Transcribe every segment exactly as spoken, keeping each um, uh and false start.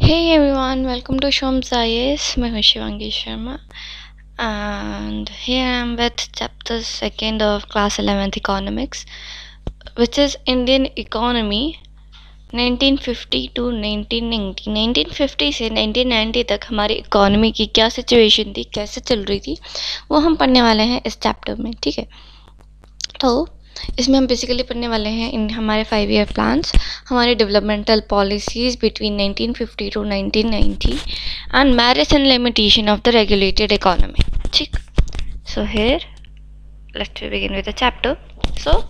Hey everyone, welcome to Shom's I A S. मैं हूँ Shivangi Sharma and here I am with chapter second of class eleventh economics, which is Indian economy nineteen fifty to nineteen ninety. Nineteen fifty से nineteen ninety तक हमारी economy की क्या situation थी, कैसे चल रही थी, वो हम पढ़ने वाले हैं इस चैप्टर में. ठीक है, तो इसमें हम बेसिकली पढ़ने वाले हैं इन हमारे फाइव ईयर प्लान्स, हमारे developmental policies between nineteen fifty to nineteen ninety and merits and limitation of the regulated economy. ठीक, so here let's begin with the chapter. So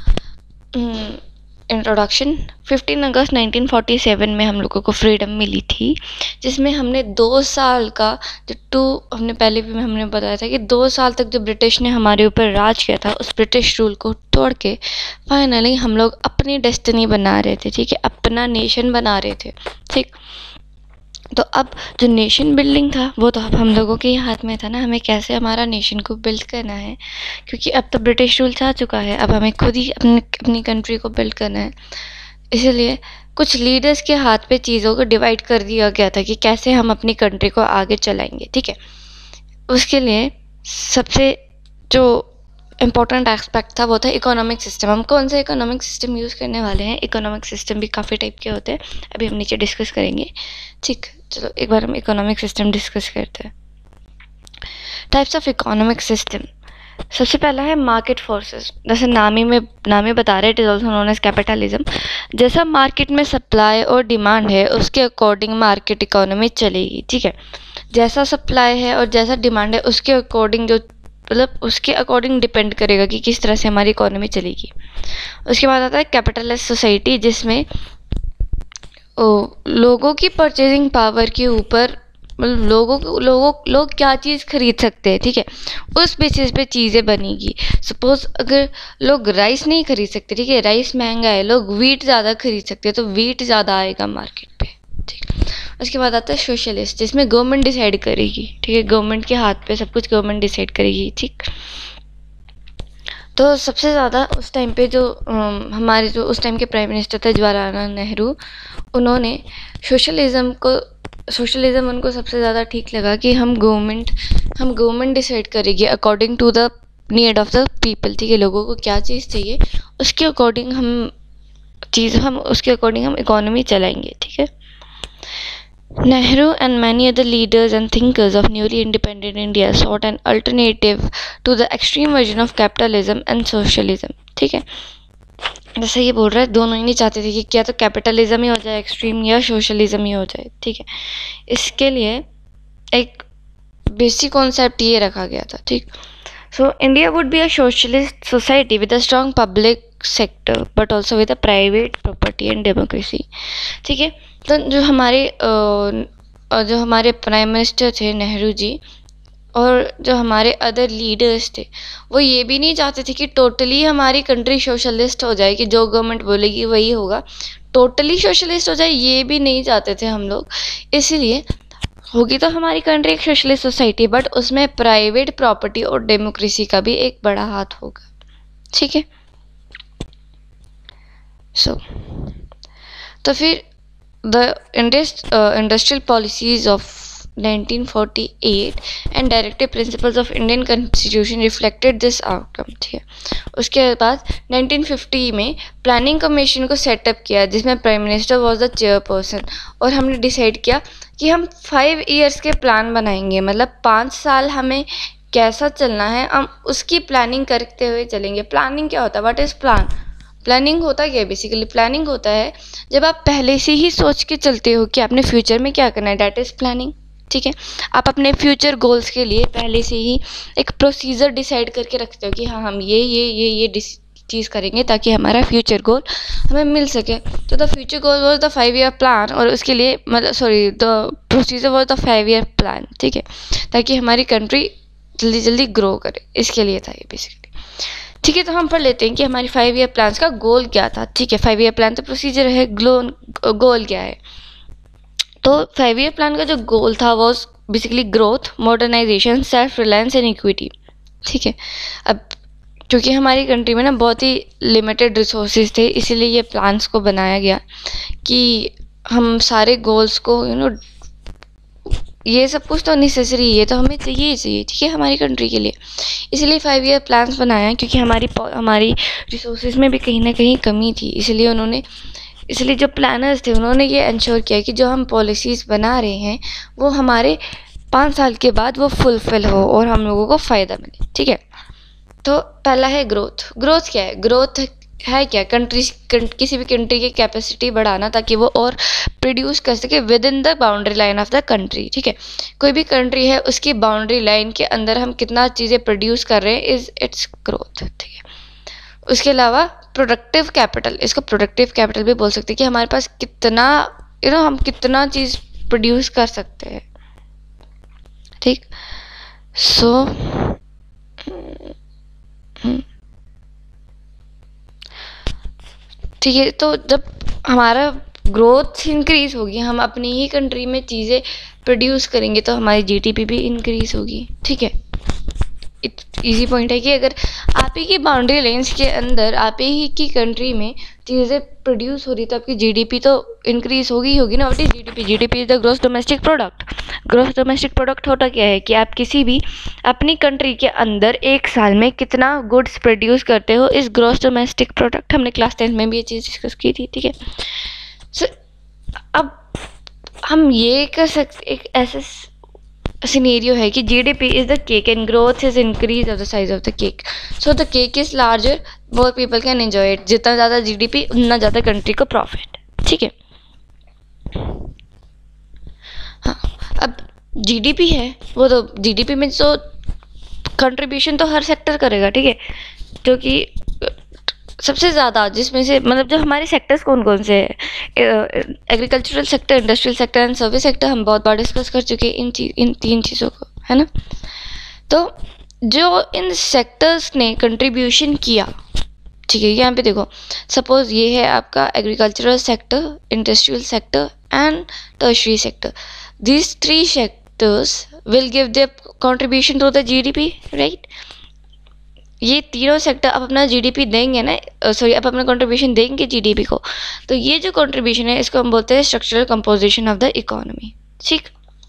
introduction. Fifteen August nineteen forty seven में हम लोगों को freedom मिली थी, जिसमें हमने दो साल का जो टू हमने पहले भी हमने बताया था कि दो साल तक जो ब्रिटिश ने हमारे ऊपर राज किया था, उस ब्रिटिश रूल को तोड़ के फाइनली हम लोग अपनी डेस्टिनी बना रहे थे. ठीक है, अपना नेशन बना रहे थे. ठीक, तो अब जो नेशन बिल्डिंग था वो तो अब हम लोगों के हाथ में था ना, हमें कैसे हमारा नेशन को बिल्ड करना है, क्योंकि अब तो ब्रिटिश रूल जा चुका है. अब हमें खुद ही अपनी अपनी कंट्री को बिल्ड करना है. इसलिए कुछ लीडर्स के हाथ पे चीज़ों को डिवाइड कर दिया गया था कि कैसे हम अपनी कंट्री को आगे चलाएंगे. ठीक है, उसके लिए सबसे जो इम्पोर्टेंट एस्पेक्ट था वो था इकोनॉमिक सिस्टम. हम कौन सा इकोनॉमिक सिस्टम यूज़ करने वाले हैं. इकोनॉमिक सिस्टम भी काफ़ी टाइप के होते हैं, अभी हम नीचे डिस्कस करेंगे. ठीक, चलो एक बार हम इकोनॉमिक सिस्टम डिस्कस करते हैं. Types of economic system. सबसे पहला है मार्केट फोर्सेस. जैसे नाम ही में नाम ही बता रहे, it is also known as capitalism. जैसा मार्केट में सप्लाई और डिमांड है, उसके अकॉर्डिंग मार्केट इकोनॉमी चलेगी. ठीक है, जैसा सप्लाई है और जैसा डिमांड है, उसके अकॉर्डिंग जो मतलब उसके अकॉर्डिंग डिपेंड करेगा कि किस तरह से हमारी इकोनॉमी चलेगी. उसके बाद आता है कैपिटलिस्ट सोसाइटी, जिसमें ओ, लोगों की परचेजिंग पावर के ऊपर मतलब लोगों को लोगों लोग क्या चीज़ खरीद सकते हैं. ठीक है, उस बेसिस पे चीज़ें बनेगी. सपोज अगर लोग राइस नहीं खरीद सकते, ठीक है, राइस महंगा है, लोग वीट ज़्यादा खरीद सकते हैं, तो वीट ज़्यादा आएगा मार्केट पे. ठीक, उसके बाद आता है सोशलिस्ट, जिसमें गवर्नमेंट डिसाइड करेगी. ठीक है, गवर्नमेंट के हाथ पे सब कुछ गवर्नमेंट डिसाइड करेगी. ठीक, तो सबसे ज़्यादा उस टाइम पे जो हमारे जो उस टाइम के प्राइम मिनिस्टर थे जवाहरलाल नेहरू, उन्होंने सोशलिज़म को सोशलिज़म उनको सबसे ज़्यादा ठीक लगा कि हम गवर्नमेंट हम गवर्नमेंट डिसाइड करेगी according to the need of the people. ठीक है, लोगों को क्या चीज़ चाहिए, उसके अकॉर्डिंग हम चीज़ हम उसके अकॉर्डिंग हम इकोनॉमी चलाएंगे. ठीक है, Nehru and many other leaders and thinkers of newly independent India sought an alternative to the extreme version of capitalism and socialism. ठीक है, जैसे ये बोल रहा है, दोनों ही नहीं चाहते थे कि क्या तो कैपिटलिज्म ही हो जाए एक्सट्रीम या सोशलिज्म ही हो जाए. ठीक है, इसके लिए एक बेसिक कॉन्सेप्ट ये रखा गया था. ठीक, सो India would be a socialist society with a strong public sector but also with a private property and democracy. ठीक है, तो जो हमारे जो हमारे प्राइम मिनिस्टर थे नेहरू जी, और जो हमारे अदर लीडर्स थे, वो ये भी नहीं चाहते थे कि टोटली हमारी कंट्री सोशलिस्ट हो जाए, कि जो गवर्नमेंट बोलेगी वही होगा, टोटली सोशलिस्ट हो जाए, ये भी नहीं चाहते थे हम लोग. इसलिए होगी तो हमारी कंट्री एक सोशलिस्ट सोसाइटी, बट उसमें प्राइवेट प्रॉपर्टी और डेमोक्रेसी का भी एक बड़ा हाथ होगा. ठीक है, सो so, तो फिर the industrial policies of nineteen forty eight and directive principles of Indian Constitution reflected this outcome. ठीक है, उसके बाद नाइनटीन फिफ्टी में प्लानिंग कमीशन को सेटअप किया, जिसमें prime minister was the chairperson, और हमने डिसाइड किया कि हम फाइव इयर्स के प्लान बनाएंगे, मतलब पाँच साल हमें कैसा चलना है, हम उसकी प्लानिंग करते हुए चलेंगे. प्लानिंग क्या होता है, व्हाट इज़ प्लान. प्लानिंग होता क्या है, बेसिकली प्लानिंग होता है जब आप पहले से ही सोच के चलते हो कि आपने फ्यूचर में क्या करना है, डैट इज़ प्लानिंग. ठीक है, आप अपने फ्यूचर गोल्स के लिए पहले से ही एक प्रोसीजर डिसाइड करके रखते हो कि हाँ हम ये ये ये ये चीज़ करेंगे ताकि हमारा फ्यूचर गोल हमें मिल सके. तो the future goal was the five year plan, और उसके लिए मतलब sorry the procedure was the five year plan. ठीक है, ताकि हमारी कंट्री जल्दी जल्दी ग्रो करे, इसके लिए था ये बेसिकली. ठीक है, तो हम पढ़ लेते हैं कि हमारी फाइव ईयर प्लान का गोल क्या था. ठीक है, फाइव ईयर प्लान तो प्रोसीजर है, गोल क्या है. तो फाइव ईयर प्लान का जो गोल था वो basically growth, modernisation, self reliance and equity. ठीक है, अब क्योंकि हमारी कंट्री में ना बहुत ही लिमिटेड रिसोर्सेज थे, इसीलिए ये प्लान्स को बनाया गया कि हम सारे गोल्स को यू नो ये सब कुछ तो नेसेसरी है, तो हमें चाहिए ही चाहिए, ठीक है, हमारी कंट्री के लिए। इसलिए फाइव ईयर प्लान्स बनाया, क्योंकि हमारी हमारी रिसोर्सेज में भी कहीं ना कहीं कमी थी। इसलिए उन्होंने इसलिए जो प्लानर्स थे उन्होंने ये इंश्योर किया कि जो हम पॉलिसीज़ बना रहे हैं वो हमारे पाँच साल के बाद वो फुलफिल हो और हम लोगों को फ़ायदा मिले, ठीक है। तो पहला है ग्रोथ। ग्रोथ क्या है? ग्रोथ है क्या? कंट्रीज किसी भी कंट्री की कैपेसिटी बढ़ाना ताकि वो और प्रोड्यूस कर सके within the boundary line of the country, ठीक है। कोई भी कंट्री है उसकी बाउंड्री लाइन के अंदर हम कितना चीज़ें प्रोड्यूस कर रहे हैं इज इट्स ग्रोथ, ठीक है। उसके अलावा प्रोडक्टिव कैपिटल, इसको प्रोडक्टिव कैपिटल भी बोल सकते हैं कि हमारे पास कितना यू नो हम कितना चीज़ प्रोड्यूस कर सकते हैं, ठीक। सो ठीक है, तो जब हमारा ग्रोथ इंक्रीज होगी, हम अपनी ही कंट्री में चीज़ें प्रोड्यूस करेंगे तो हमारी जीडीपी भी इंक्रीज होगी, ठीक है। इजी पॉइंट है कि अगर आप ही की बाउंड्री लाइंस के अंदर आप ही की कंट्री में चीज़ें प्रोड्यूस हो रही तो आपकी जीडीपी तो इंक्रीज होगी ही होगी ना। What is GDP? GDP is the gross domestic product. Gross domestic product होता क्या है कि आप किसी भी अपनी कंट्री के अंदर एक साल में कितना गुड्स प्रोड्यूस करते हो इस ग्रॉस डोमेस्टिक प्रोडक्ट। हमने क्लास टेंथ में भी ये चीज़ डिस्कस की थी, ठीक है। सो अब हम ये कर सकते, एक ऐसे सिनेरियो है कि GDP is the cake and growth is increase of the size of the cake, so the cake is larger, more people can enjoy it. जितना ज़्यादा जीडीपी उतना ज़्यादा कंट्री को प्रॉफिट, ठीक है। हाँ, अब जीडीपी है वो तो जीडीपी में तो कंट्रीब्यूशन तो हर सेक्टर करेगा, ठीक है, क्योंकि सबसे ज़्यादा जिसमें से मतलब जो हमारे सेक्टर्स कौन कौन से हैं, agricultural sector, industrial sector and service sector, हम बहुत बार डिस्कस कर चुके हैं इन चीज इन तीन चीज़ों को, है ना। तो जो इन सेक्टर्स ने कंट्रीब्यूशन किया, ठीक है, यहाँ पे देखो, सपोज ये है आपका agricultural sector, industrial sector and tertiary sector. These three sectors will give the contribution to the GDP, right. ये तीनों सेक्टर अब अपना जीडीपी देंगे ना, सॉरी अब अपना कंट्रीब्यूशन देंगे जीडीपी को, तो ये जो कंट्रीब्यूशन है इसको हम बोलते हैं structural composition of the economy, ठीक।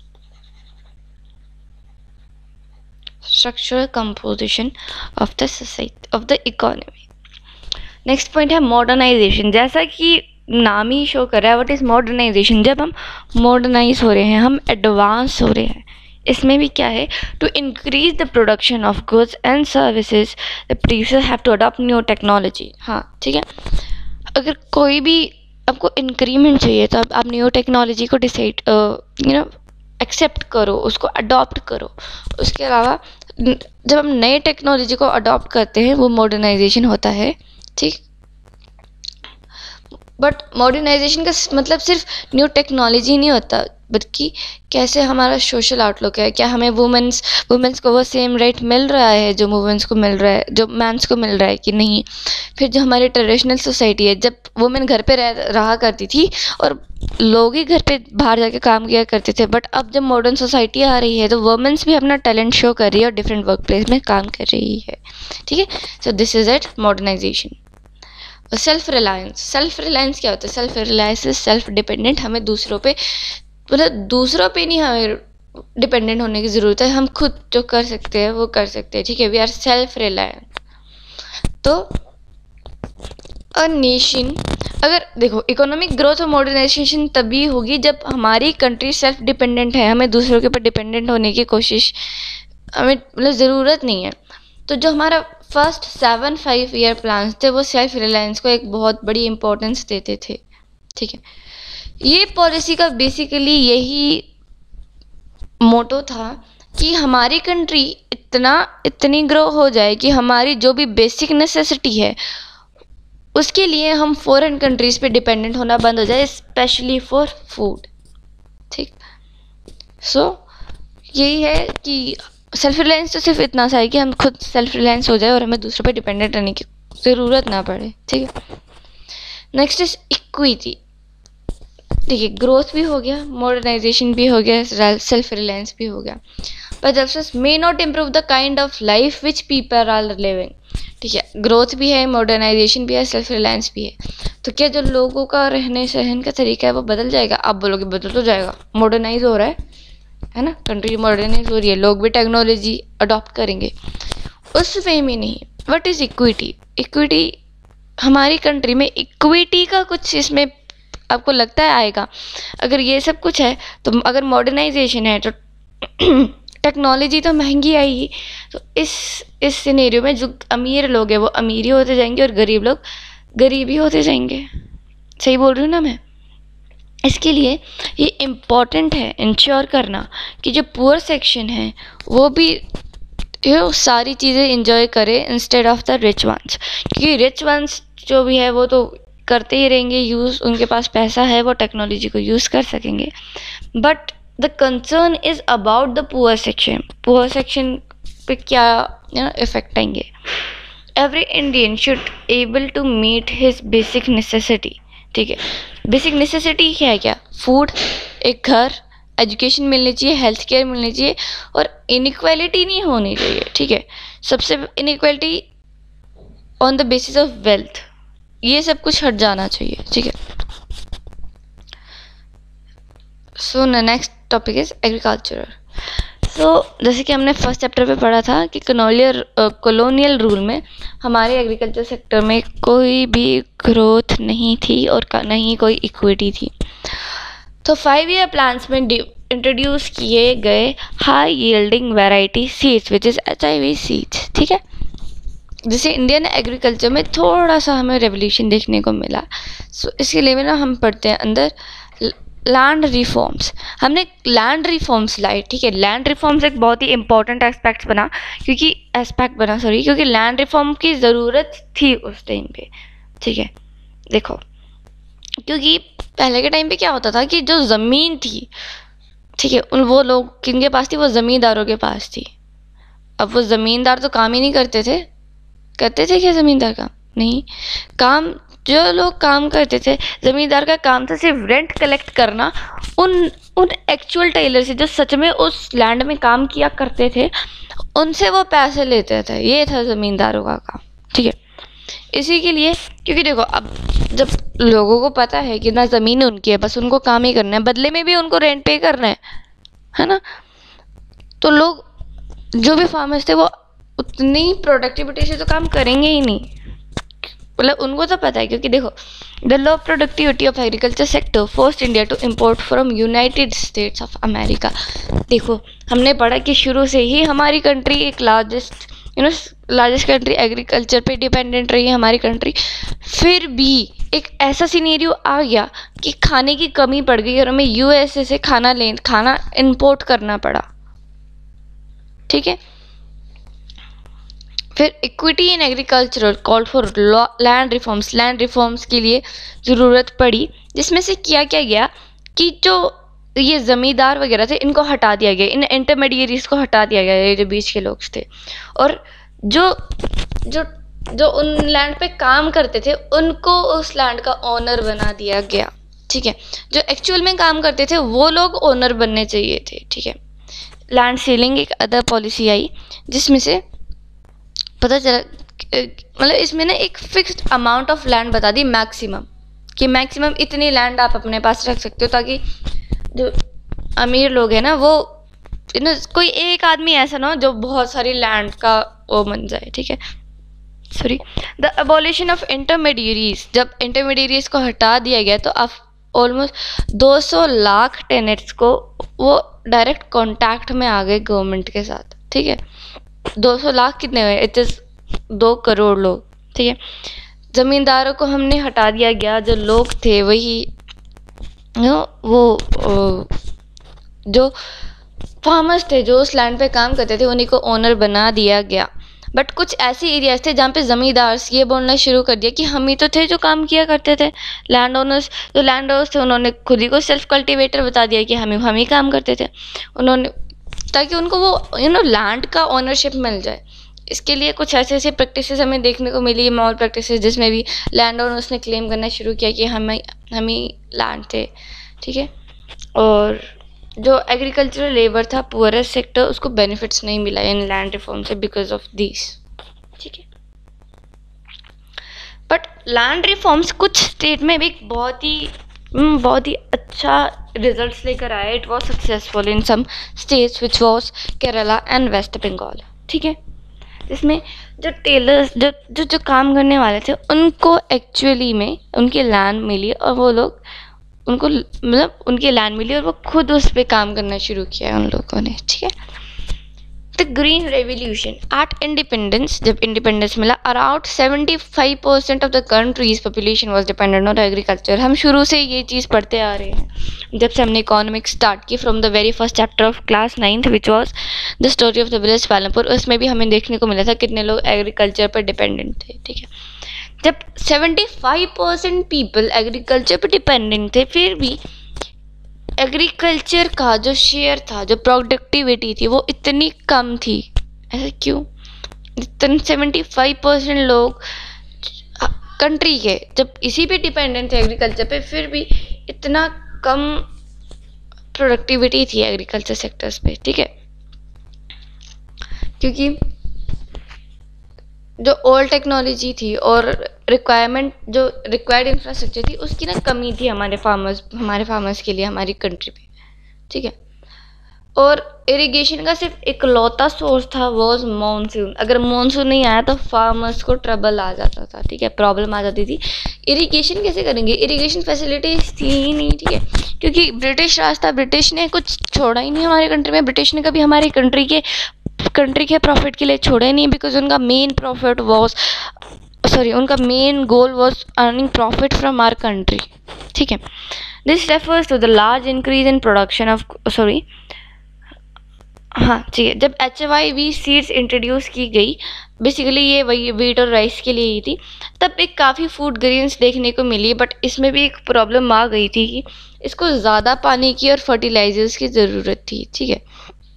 Structural composition of the society of the economy. Next point है मॉडर्नाइजेशन। जैसा कि नाम ही शो कर रहा है, व्हाट इज मॉडर्नाइजेशन? जब हम मॉडर्नाइज हो रहे हैं, हम एडवांस हो रहे हैं, इसमें भी क्या है, to increase the production of goods and services the producer have to adopt new technology. हाँ, ठीक है, अगर कोई भी आपको इंक्रीमेंट चाहिए तो आप, आप न्यू टेक्नोलॉजी को डिसाइड यू नो एक्सेप्ट करो, उसको अडॉप्ट करो। उसके अलावा जब हम नए टेक्नोलॉजी को अडॉप्ट करते हैं वो मॉडर्नाइजेशन होता है, ठीक। बट मॉडर्नाइजेशन का मतलब सिर्फ न्यू टेक्नोलॉजी नहीं होता, बल्कि कैसे हमारा सोशल आउटलुक है, क्या हमें वुमेन्स वुमेन्स को वो सेम राइट मिल रहा है जो वुमेन्स को मिल रहा है, जो मैंस को मिल रहा है कि नहीं। फिर जो हमारी ट्रेडिशनल सोसाइटी है, जब वुमेन घर पे रह रहा करती थी और लोग ही घर पे बाहर जाके काम किया करते थे, बट अब जब मॉडर्न सोसाइटी आ रही है तो वुमेन्स भी अपना टैलेंट शो कर रही है और डिफरेंट वर्क प्लेस में काम कर रही है, ठीक है। So this is it, modernisation. Self reliance. Self reliance क्या होता है? Self reliance is self dependent. हमें दूसरों पे मतलब दूसरों पे नहीं हमें डिपेंडेंट होने की ज़रूरत है, हम खुद जो कर सकते हैं वो कर सकते हैं, ठीक है। We are self reliant. तो अ नेशन, अगर देखो इकोनॉमिक ग्रोथ और मॉडर्नाइजेशन तभी होगी जब हमारी कंट्री सेल्फ डिपेंडेंट है, हमें दूसरों के ऊपर डिपेंडेंट होने की कोशिश हमें मतलब ज़रूरत नहीं है। तो जो हमारा first seven five year plans थे वो सेल्फ रिलायंस को एक बहुत बड़ी इंपॉर्टेंस देते थे, ठीक है। ये पॉलिसी का बेसिकली यही मोटो था कि हमारी कंट्री इतना इतनी ग्रो हो जाए कि हमारी जो भी बेसिक नेसेसिटी है उसके लिए हम फॉरेन कंट्रीज़ पे डिपेंडेंट होना बंद हो जाए, स्पेशली फॉर फूड, ठीक। सो so, यही है कि सेल्फ रिलायंस तो सिर्फ इतना सा है कि हम खुद सेल्फ रिलायंस हो जाए और हमें दूसरों पे डिपेंडेंट रहने की ज़रूरत ना पड़े, ठीक है। Next is equity. देखिए, ग्रोथ भी हो गया, मॉडर्नाइजेशन भी हो गया, सेल्फ रिलायंस भी हो गया, but of may not improve the kind of life which people are living, ठीक है। ग्रोथ भी है, मॉडर्नाइजेशन भी है, सेल्फ रिलायंस भी है, तो क्या जो लोगों का रहने सहन का तरीका है वो बदल जाएगा? आप बोलोगे बदल तो जाएगा, मॉडर्नाइज हो रहा है है ना, कंट्री मॉडर्नाइज हो रही है, लोग भी टेक्नोलॉजी अडॉप्ट करेंगे, उस वे में नहीं। What is equity? इक्विटी हमारी कंट्री में इक्विटी का कुछ इसमें आपको लगता है आएगा? अगर ये सब कुछ है तो अगर मॉडर्नाइजेशन है तो टेक्नोलॉजी तो महंगी आएगी, तो इस इस सिनेरियो में जो अमीर लोग हैं वो अमीर ही होते जाएंगे और गरीब लोग गरीब ही होते जाएंगे। सही बोल रही हूँ ना मैं? इसके लिए ये इम्पॉर्टेंट है इंश्योर करना कि जो पुअर सेक्शन है वो भी यू सारी चीज़ें इंजॉय करे instead of the rich ones, क्योंकि रिच वंस जो भी है वो तो करते ही रहेंगे यूज़, उनके पास पैसा है, वो टेक्नोलॉजी को यूज़ कर सकेंगे। But the concern is about the poor section. Poor section पे क्या इफेक्ट आएंगे? Every Indian should able to meet his basic necessity. ठीक है, बेसिक नेसेसिटी क्या है? क्या? फूड, एक घर, एजुकेशन मिलनी चाहिए, हेल्थ केयर मिलनी चाहिए, और इनइक्वालिटी नहीं होनी चाहिए। ठीक है, सबसे inequality on the basis of wealth, ये सब कुछ हट जाना चाहिए। ठीक है, so next topic is agriculture. So जैसे कि हमने फर्स्ट चैप्टर पे पढ़ा था कि कॉलोनियल कॉलोनियल रूल में हमारे एग्रीकल्चर सेक्टर में कोई भी ग्रोथ नहीं थी और नहीं कोई इक्विटी थी। तो फाइव ईयर प्लान्स में इंट्रोड्यूस किए गए high yielding variety seeds which is H I V seeds. ठीक है, जिसे इंडियन एग्रीकल्चर में थोड़ा सा हमें रेवोल्यूशन देखने को मिला। सो so, इसके लिए ना हम पढ़ते हैं अंदर लैंड रिफॉर्म्स। हमने लैंड रिफॉर्म्स लाए। ठीक है, लैंड रिफॉर्म्स एक बहुत ही इंपॉर्टेंट एस्पेक्ट बना क्योंकि एस्पेक्ट बना सॉरी क्योंकि लैंड रिफॉर्म की ज़रूरत थी उस टाइम पे। ठीक है, देखो क्योंकि पहले के टाइम पे क्या होता था कि जो ज़मीन थी, ठीक है, उन वो लोग किनके पास थी? वो ज़मींदारों के पास थी। अब वो ज़मींदार तो काम ही नहीं करते थे। करते थे क्या ज़मींदार काम? नहीं, काम जो लोग काम करते थे, ज़मींदार का काम था सिर्फ रेंट कलेक्ट करना उन उन एक्चुअल टेलर से जो सच में उस लैंड में काम किया करते थे, उनसे वो पैसे लेते थे। ये था ज़मींदारों का काम। ठीक है, इसी के लिए क्योंकि देखो अब जब लोगों को पता है कि ना ज़मीन उनकी है, बस उनको काम ही करना है, बदले में भी उनको रेंट पे करना है, है ना, तो लोग जो भी फार्मर्स थे वो उतनी प्रोडक्टिविटी से तो काम करेंगे ही नहीं। मतलब उनको तो पता है क्योंकि देखो the low productivity of agriculture sector forced India to import from United States of America. देखो हमने पढ़ा कि शुरू से ही हमारी कंट्री एक largest you know largest country agriculture पे डिपेंडेंट रही है हमारी कंट्री। फिर भी एक ऐसा सिनेरियो आ गया कि खाने की कमी पड़ गई और हमें यूएसए से खाना ले खाना इंपोर्ट करना पड़ा। ठीक है, फिर equity in agricultural call for land reforms. Land reforms के लिए ज़रूरत पड़ी, जिसमें से किया क्या गया कि जो ये ज़मींदार वगैरह थे इनको हटा दिया गया, इन इंटरमीडिएरीज को हटा दिया गया, ये जो बीच के लोग थे, और जो जो जो उन लैंड पे काम करते थे उनको उस लैंड का ओनर बना दिया गया। ठीक है, जो एक्चुअल में काम करते थे वो लोग ओनर बनने चाहिए थे। ठीक है, लैंड सीलिंग एक अदर पॉलिसी आई जिसमें से पता चला मतलब इसमें ना एक फिक्स्ड अमाउंट ऑफ लैंड बता दी मैक्सिमम, कि मैक्सिमम इतनी लैंड आप अपने पास रख सकते हो ताकि जो अमीर लोग हैं ना वो ना कोई एक आदमी ऐसा ना हो जो बहुत सारी लैंड का वो बन जाए। ठीक है, sorry the abolition of intermediaries. जब इंटरमीडिएरीज को हटा दिया गया तो अब ऑलमोस्ट दो सौ लाख टेनेट्स को वो डायरेक्ट कांटेक्ट में आ गए गवर्नमेंट के साथ। ठीक है, दो सौ लाख कितने हुए? इट इज़ दो करोड़ लोग। ठीक है, ज़मींदारों को हमने हटा दिया गया, जो लोग थे वही नो वो जो फार्मर्स थे जो उस लैंड पे काम करते थे उन्हीं को ओनर बना दिया गया। बट कुछ ऐसे एरियाज थे जहाँ पे ज़मींदार ये बोलना शुरू कर दिया कि हम ही तो थे जो काम किया करते थे। लैंड ओनर्स जो लैंड ओनर्स थे उन्होंने खुद ही को सेल्फ कल्टिवेटर बता दिया कि हम ही हम ही काम करते थे उन्होंने, ताकि उनको वो यू नो लैंड का ओनरशिप मिल जाए। इसके लिए कुछ ऐसे ऐसे प्रैक्टिसेस हमें देखने को मिली, मॉल प्रैक्टिसेस, जिसमें भी लैंड ओनर्स ने क्लेम करना शुरू किया कि हम हम ही लैंड थे। ठीक है, और जो एग्रीकल्चरल लेबर था पुअरेस्ट सेक्टर उसको बेनिफिट्स नहीं मिला इन लैंड रिफॉर्म से बिकॉज ऑफ दिस। ठीक है, बट लैंड रिफॉर्म्स कुछ स्टेट में भी एक बहुत ही हम्म, बहुत ही अच्छा रिजल्ट्स लेकर आया। It was successful in some states which was Kerala and West Bengal. ठीक है, जिसमें जो टेलर्स जो जो जो काम करने वाले थे उनको एक्चुअली में उनकी लैंड मिली और वो लोग उनको मतलब उनकी लैंड मिली और वो खुद उस पर काम करना शुरू किया उन लोगों ने। ठीक है, the green revolution at independence, जब इंडिपेंडेंस मिला around seventy five percent of the country's population was dependent on agriculture. हम शुरू से ये चीज़ पढ़ते आ रहे हैं जब से हमने इकोनॉमिक्स स्टार्ट की, from the very first chapter of class ninth which was the story of the village Palanpur. उसमें भी हमें देखने को मिला था कितने लोग एग्रीकल्चर पर डिपेंडेंट थे। ठीक है, जब seventy five percent people agriculture पर डिपेंडेंट थे, फिर भी एग्रीकल्चर का जो शेयर था, जो प्रोडक्टिविटी थी, वो इतनी कम थी। ऐसा क्यों? इतने सेवेंटी फाइव परसेंट लोग कंट्री के जब इसी पे डिपेंडेंट थे एग्रीकल्चर पे, फिर भी इतना कम प्रोडक्टिविटी थी एग्रीकल्चर सेक्टर्स पे। ठीक है, क्योंकि जो ओल्ड टेक्नोलॉजी थी और रिक्वायरमेंट जो रिक्वायर्ड इंफ्रास्ट्रक्चर थी उसकी ना कमी थी हमारे फार्मर्स हमारे फार्मर्स के लिए हमारी कंट्री पे। ठीक है, और इरिगेशन का सिर्फ इकलौता सोर्स था वॉज मानसून। अगर मानसून नहीं आया तो फार्मर्स को ट्रबल आ जाता था। ठीक है, प्रॉब्लम आ जाती थी। इरिगेशन कैसे करेंगे? इरिगेशन फैसिलिटीज थी ही नहीं। ठीक है, क्योंकि ब्रिटिश राज था, ब्रिटिश ने कुछ छोड़ा ही नहीं हमारे कंट्री में। ब्रिटिश ने कभी हमारी कंट्री के कंट्री के प्रॉफिट के लिए छोड़े नहीं, बिकॉज उनका मेन प्रॉफिट वॉज सॉरी उनका main goal was earning profit from our country. ठीक है, this refers to the large increase in production of sorry हाँ ठीक है, जब H Y V seeds introduce की गई, बेसिकली ये वही वीट और राइस के लिए ही थी, तब एक काफ़ी फूड ग्रेन्स देखने को मिली। बट इसमें भी एक प्रॉब्लम आ गई थी कि इसको ज़्यादा पानी की और फर्टिलाइजर्स की ज़रूरत थी। ठीक है,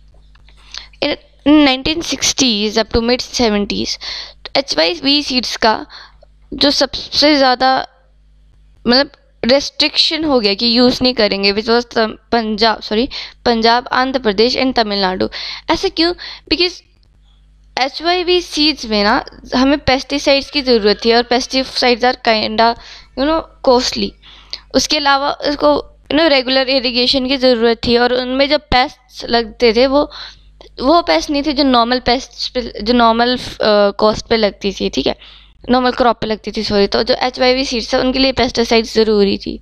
in nineteen sixties up to mid seventies H Y V seeds का जो सबसे ज़्यादा मतलब रेस्ट्रिक्शन हो गया कि यूज़ नहीं करेंगे, which was Punjab sorry Punjab Andhra Pradesh and Tamil Nadu. ऐसा क्यों? Because H Y V seeds में ना हमें पेस्टिसाइड्स की ज़रूरत थी और pesticides are kind you know costly. उसके अलावा उसको यू नो रेगुलर इरिगेशन की ज़रूरत थी और उनमें जो पेस्ट लगते थे वो वो पेस्ट नहीं थे जो नॉर्मल पेस्ट पे जो नॉर्मल कॉस्ट पे लगती थी। ठीक है, नॉर्मल क्रॉप पे लगती थी सॉरी। तो जो एच वाई वी सीड्स था उनके लिए पेस्टिसाइड्स ज़रूरी थी।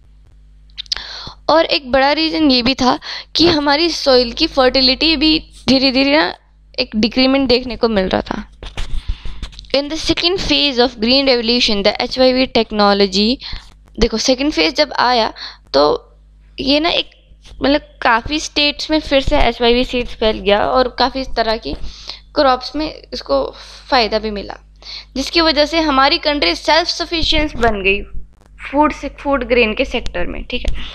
और एक बड़ा रीज़न ये भी था कि हमारी सॉइल की फर्टिलिटी भी धीरे धीरे ना एक डिक्रीमेंट देखने को मिल रहा था। In the second phase of green revolution the H Y V technology, देखो सेकेंड फेज जब आया तो ये ना एक मतलब काफ़ी स्टेट्स में फिर से एच वाई वी सीड्स फैल गया और काफ़ी तरह की क्रॉप्स में इसको फ़ायदा भी मिला, जिसकी वजह से हमारी कंट्री सेल्फ सफिशिएंट बन गई फूड से फूड ग्रेन के सेक्टर में। ठीक है,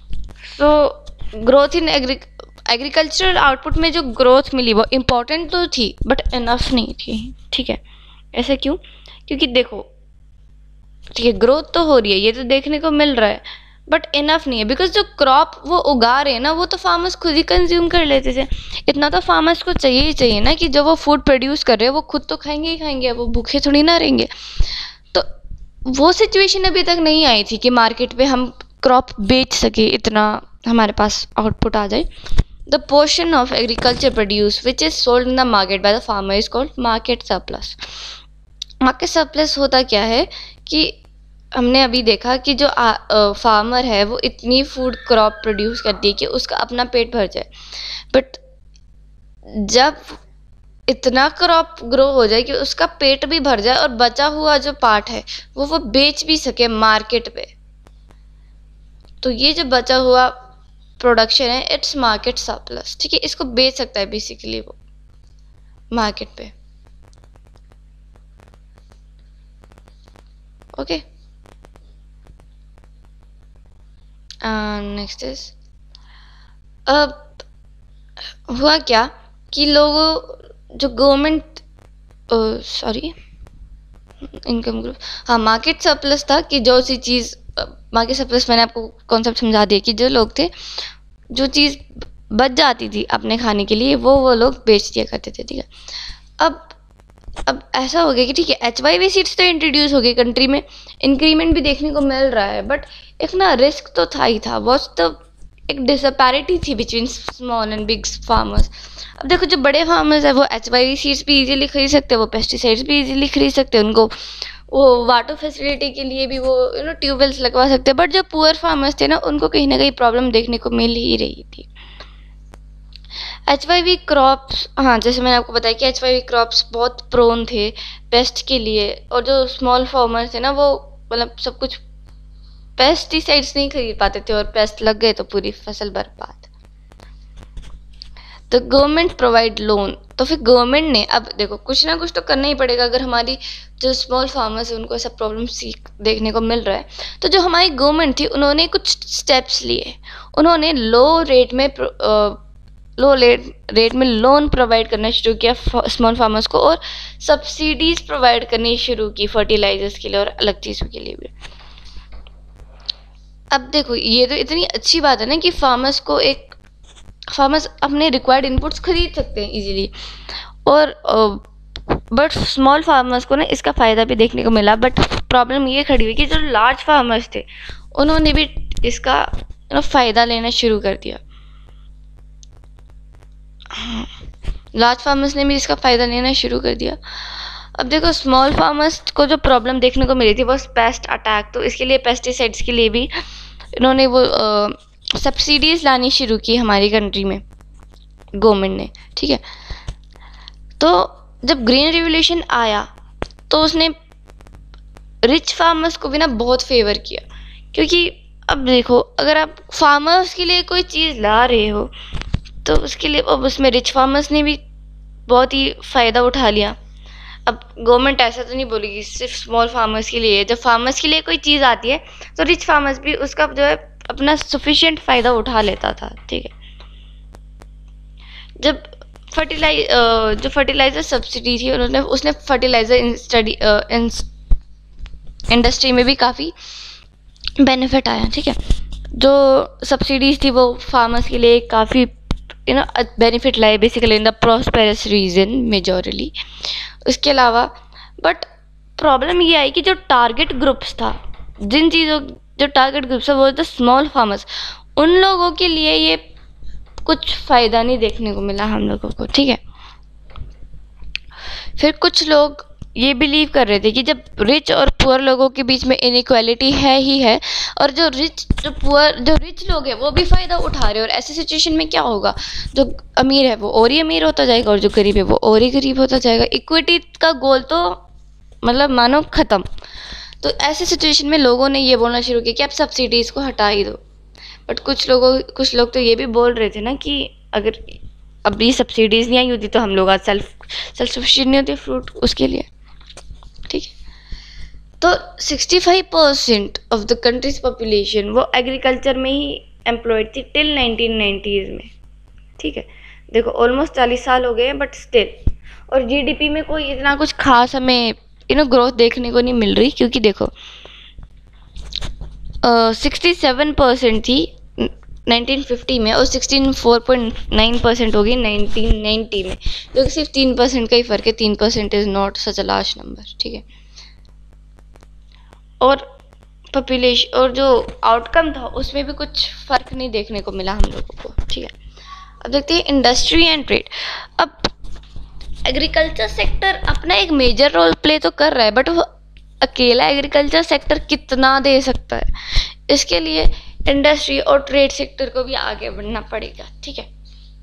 so growth in agri agricultural output में जो ग्रोथ मिली वो इम्पॉर्टेंट तो थी बट इनफ नहीं थी। ठीक है, ऐसा क्यों? क्योंकि देखो ठीक है ग्रोथ तो हो रही है, ये तो देखने को मिल रहा है, बट इनफ नहीं है। बिकॉज जो क्रॉप वो उगा रहे हैं ना वो तो फार्मर्स खुद ही कंज्यूम कर लेते थे। इतना तो फार्मर्स को चाहिए ही चाहिए ना कि जो वो फूड प्रोड्यूस कर रहे हैं वो खुद तो खाएंगे ही खाएंगे, वो भूखे थोड़ी ना रहेंगे। तो वो सिचुएशन अभी तक नहीं आई थी कि मार्केट पे हम क्रॉप बेच सके, इतना हमारे पास आउटपुट आ जाए। The portion of agriculture produce which is sold in the market by the farmer is called market surplus. Market surplus होता क्या है कि हमने अभी देखा कि जो आ, आ, फार्मर है वो इतनी फूड क्रॉप प्रोड्यूस करती है कि उसका अपना पेट भर जाए, बट जब इतना क्रॉप ग्रो हो जाए कि उसका पेट भी भर जाए और बचा हुआ जो पार्ट है वो वो बेच भी सके मार्केट पे, तो ये जो बचा हुआ प्रोडक्शन है इट्स मार्केट सरप्लस। ठीक है, इसको बेच सकता है बेसिकली वो मार्केट पे। ओके, नेक्स्ट इज अब हुआ क्या कि लोगों जो गवर्नमेंट सॉरी इनकम ग्रुप हाँ मार्केट सरप्लस था कि जो सी चीज़ मार्केट सरप्लस मैंने आपको कॉन्सेप्ट समझा दिया कि जो लोग थे जो चीज़ बच जाती थी अपने खाने के लिए वो वो लोग बेच दिया करते थे। ठीक है, अब अब ऐसा हो गया कि ठीक है, एच वाई वी सीट्स तो इंट्रोड्यूस हो गई कंट्री में, इंक्रीमेंट भी देखने को मिल रहा है, बट एक ना रिस्क तो था ही था, वॉच तो एक डिसपैरिटी थी between small and big farmers. अब देखो जो बड़े फार्मर्स है वो एच वाई वी सीड्स भी इजीली खरीद सकते हैं, वो पेस्टिसाइड्स भी इजीली खरीद सकते हैं, उनको वो वाटर फैसिलिटी के लिए भी वो यू नो ट्यूबवेल्स लगवा सकते हैं। बट जो पुअर फार्मर्स थे ना, उनको कहीं ना कहीं प्रॉब्लम देखने को मिल ही रही थी। एच वाई वी क्रॉप्स, हाँ जैसे मैंने आपको बताया कि एच वाई वी क्रॉप्स बहुत प्रोन थे पेस्ट के लिए, और जो स्मॉल फार्मर्स थे ना वो मतलब सब कुछ पेस्टिसाइड्स नहीं खरीद पाते थे, और पेस्ट लग गए तो पूरी फसल बर्बाद। तो गवर्नमेंट प्रोवाइड लोन, तो फिर गवर्नमेंट ने, अब देखो कुछ ना कुछ तो करना ही पड़ेगा अगर हमारी जो स्मॉल फार्मर्स है उनको ऐसा प्रॉब्लम सीख देखने को मिल रहा है। तो जो हमारी गवर्नमेंट थी उन्होंने कुछ स्टेप्स लिए, उन्होंने लो रेट में लो रेट में लोन प्रोवाइड करना शुरू किया स्मॉल फार्मर्स को, और सब्सिडीज प्रोवाइड करनी शुरू की फर्टिलाइजर्स के लिए और अलग चीज़ों के लिए भी। अब देखो ये तो इतनी अच्छी बात है ना कि फार्मर्स को एक फार्मर्स अपने रिक्वायर्ड इनपुट्स खरीद सकते हैं इजीली, और बट स्मॉल फार्मर्स को ना इसका फ़ायदा भी देखने को मिला। बट प्रॉब्लम ये खड़ी हुई कि जो लार्ज फार्मर्स थे उन्होंने भी इसका फ़ायदा लेना शुरू कर दिया। लार्ज फार्मर्स ने भी इसका फ़ायदा लेना शुरू कर दिया। अब देखो स्मॉल फार्मर्स को जो प्रॉब्लम देखने को मिली थी वो पेस्ट अटैक, तो इसके लिए पेस्टिसाइड्स के लिए भी इन्होंने वो सब्सिडीज़ लानी शुरू की हमारी कंट्री में गवर्नमेंट ने, ठीक है। तो जब ग्रीन रिवोल्यूशन आया तो उसने रिच फार्मर्स को भी ना बहुत फेवर किया, क्योंकि अब देखो अगर आप फार्मर्स के लिए कोई चीज़ ला रहे हो तो उसके लिए अब उसमें रिच फार्मर्स ने भी बहुत ही फ़ायदा उठा लिया। अब गवर्नमेंट ऐसा तो नहीं बोलेगी सिर्फ स्मॉल फार्मर्स के लिए, जब फार्मर्स के लिए कोई चीज़ आती है तो रिच फार्मर्स भी उसका जो है अपना सफिशिएंट फ़ायदा उठा लेता था, ठीक है। जब फर्टिलाइज जो फर्टिलाइज़र सब्सिडी थी उन्होंने उसने फर्टिलाइज़र स्टडी इंडस्ट्री में भी काफ़ी बेनिफिट आया, ठीक है। जो सब्सिडीज थी वो फार्मर्स के लिए काफ़ी यू नो बेनिफिट लाए basically in the prosperous region majorly. उसके अलावा बट प्रॉब्लम ये आई कि जो टारगेट ग्रुप्स था, जिन चीज़ों जो टारगेट ग्रुप्स है वो द स्मॉल फार्मर्स, उन लोगों के लिए ये कुछ फ़ायदा नहीं देखने को मिला हम लोगों को, ठीक है। फिर कुछ लोग ये बिलीव कर रहे थे कि जब रिच और पुअर लोगों के बीच में इनइक्वालिटी है ही है, और जो रिच जो पुअर जो रिच लोग हैं वो भी फ़ायदा उठा रहे हैं, और ऐसी सिचुएशन में क्या होगा, जो अमीर है वो और ही अमीर होता जाएगा और जो गरीब है वो और ही गरीब होता जाएगा। इक्विटी का गोल तो मतलब मानो ख़त्म। तो ऐसे सिचुएशन में लोगों ने ये बोलना शुरू किया कि आप सब्सिडीज़ को हटा ही दो। बट कुछ लोगों कुछ लोग तो ये भी बोल रहे थे ना कि अगर अब ये सब्सिडीज़ नहीं आई होती तो हम लोग आज सेल्फ सेल्फ सफिशिएंट नहीं होते फ्रूट उसके लिए, ठीक है। तो sixty five percent of the country's population वो एग्रीकल्चर में ही एम्प्लॉयड थी टिल नाइनटीन नाइंटीज़ में, ठीक है। देखो ऑलमोस्ट चालीस साल हो गए हैं बट स्टिल, और जीडीपी में कोई इतना कुछ खास हमें यू नो ग्रोथ देखने को नहीं मिल रही, क्योंकि देखो सिक्सटी सेवन परसेंट थी नाइनटीन फिफ्टी में और sixty four point nine percent होगी नाइनटीन नाइंटी में, जो कि सिर्फ तीन परसेंट का ही फ़र्क है। तीन percent is not such a large number, ठीक है। और पॉपुलेशन और जो आउटकम था उसमें भी कुछ फ़र्क नहीं देखने को मिला हम लोगों को, ठीक है। अब देखते हैं इंडस्ट्री एंड ट्रेड। अब एग्रीकल्चर सेक्टर अपना एक मेजर रोल प्ले तो कर रहा है, बट वो अकेला एग्रीकल्चर सेक्टर कितना दे सकता है, इसके लिए इंडस्ट्री और ट्रेड सेक्टर को भी आगे बढ़ना पड़ेगा, ठीक है।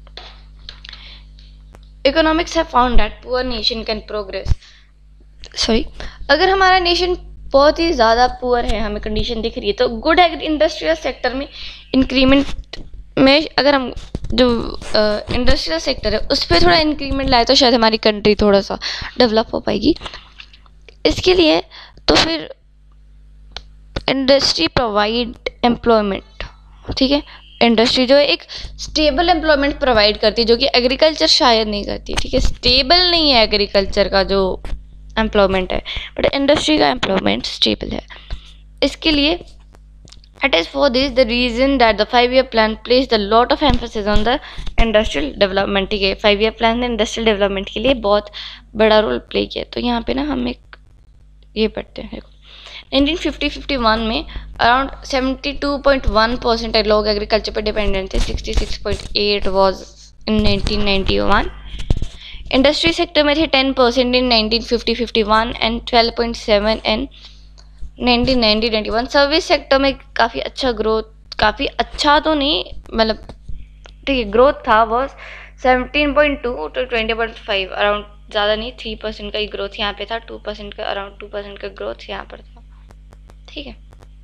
Economics have found that poor nation can progress, sorry अगर हमारा नेशन बहुत ही ज़्यादा पुअर है, हमें कंडीशन दिख रही है, तो गुड इंडस्ट्रियल सेक्टर में इंक्रीमेंट में अगर हम जो इंडस्ट्रियल सेक्टर है उस पर थोड़ा इंक्रीमेंट लाए तो शायद हमारी कंट्री थोड़ा सा डेवलप हो पाएगी। इसके लिए तो फिर इंडस्ट्री प्रोवाइड एम्प्लॉयमेंट, ठीक है। इंडस्ट्री जो है एक स्टेबल एम्प्लॉयमेंट प्रोवाइड करती है, जो कि एग्रीकल्चर शायद नहीं करती, ठीक है। स्टेबल नहीं है एग्रीकल्चर का जो एम्प्लॉयमेंट है, बट इंडस्ट्री का एम्प्लॉयमेंट स्टेबल है। इसके लिए It is for this the reason that the five year plan placed a lot of emphasis on the industrial development. ठीक है, फाइव ईयर प्लान ने इंडस्ट्रियल डेवलपमेंट के लिए बहुत बड़ा रोल प्ले किया. तो यहाँ पे ना हम एक ये पढ़ते हैं. देखो नाइनटीन फिफ्टी फिफ्टी वन में around seventy two point one percent लोग एग्रीकल्चर पर डिपेंडेंट थे. Sixty six point eight was in nineteen ninety one. Industry sector में थे ten percent in nineteen fifty fifty one and twelve point seven in nineteen ninety ninety one. Service sector में काफ़ी अच्छा growth, काफ़ी अच्छा तो नहीं मतलब ठीक है ग्रोथ था, was seventeen point two to twenty point five around, ज़्यादा नहीं, थ्री परसेंट का ही ग्रोथ यहाँ पे था, टू परसेंट का अराउंड टू परसेंट का ग्रोथ यहाँ पर था. ठीक है,